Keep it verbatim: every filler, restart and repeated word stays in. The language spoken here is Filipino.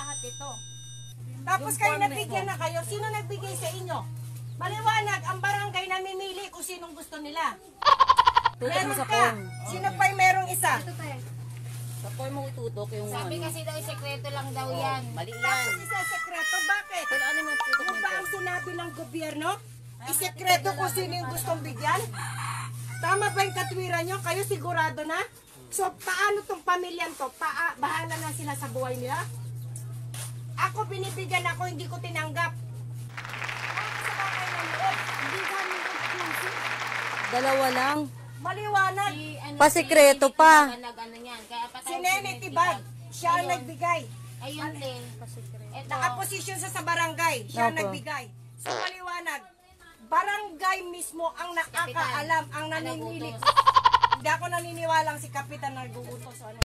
lahat ito. Tapos kayo nabigyan na kayo. Sino nagbigay sa inyo? Maliwanag, ang barangay namimili kung sinong gusto nila. Meron ka. Sino pa yung merong isa? Sa po mo itutok yung Sabi kasi daw, sekreto lang daw yan. mali yan. Tapos isa sekreto. Bakit? Pero ano mo itutok Ano ba ang sinabi ng gobyerno? Isekreto kung sino yung gustong bigyan? Tama ba yung katwiran nyo? Kayo sigurado na? So, paano tong pamilyan to? Pa bahala na sila sa buhay nila? Ako binibigyan ako, hindi ko tinanggap. Hindi kami nagpuso. Dalawa lang. Maliwanag. Si, ano, Pasikreto si, pa. Si, nag, ano yan. Kaya patay Si Nene Tibag, siya ang Ayun. nagbigay. Ayun din. Ito. Nakaposisyon sa sa barangay, siya ang Opo. nagbigay. So, maliwanag. Barangay mismo ang nakakaalam, ang naninili. Hindi ako naniniwalang si Kapitan nag-uutos. Ano.